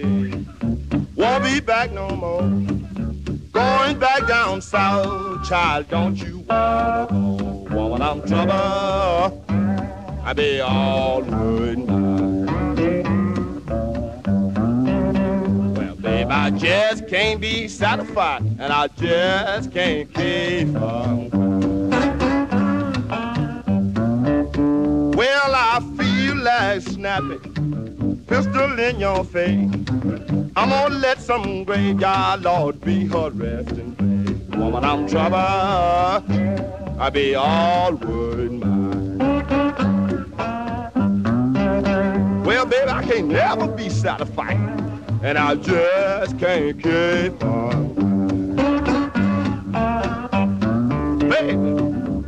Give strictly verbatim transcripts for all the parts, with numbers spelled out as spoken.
Won't be back no more. Going back down south, child, don't you wanna go? Woman, I'm trouble. I be all worried now. Well, babe, I just can't be satisfied, and I just can't keep on. Well, I feel like snapping, pistol in your face. I'm gonna let some graveyard Lord be her resting place. Woman, I'm trouble. I be all worried mine. Well, baby, I can't never be satisfied, and I just can't keep on. Baby.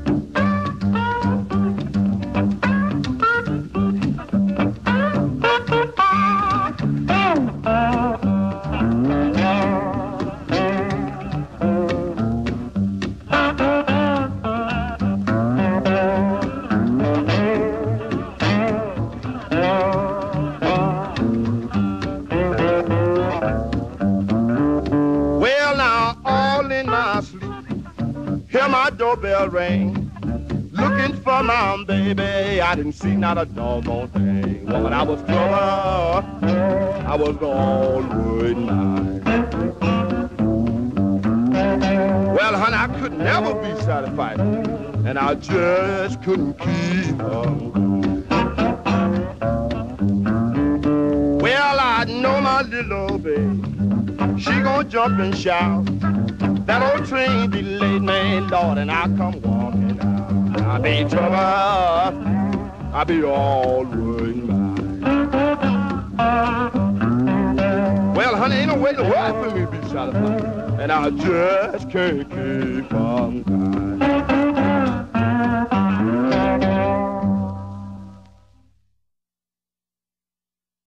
Hear my doorbell ring, looking for my baby. I didn't see not a doggone thing. Woman, I was trouble, I was all worried mine. Well, honey, I could never be satisfied, and I just couldn't keep on. Well, I know my little baby, she gon' jump and shout. That old train delayed me, Lord, and I come walking out. I be in trouble, I be all worried mine. Well, honey, ain't no way to work for me to be satisfied, and I just can't keep on crying.